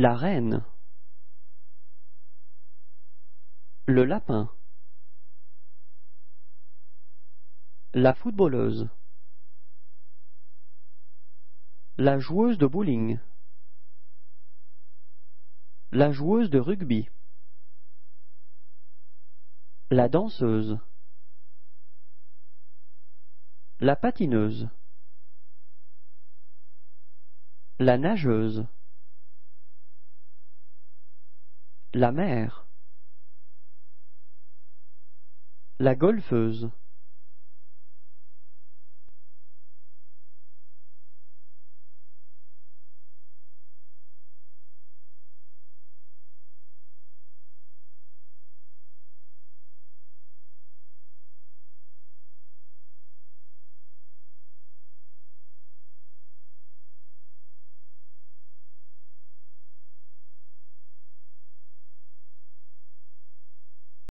La reine. Le lapin. La footballeuse. La joueuse de bowling. La joueuse de rugby. La danseuse. La patineuse. La nageuse. La mère. La golfeuse.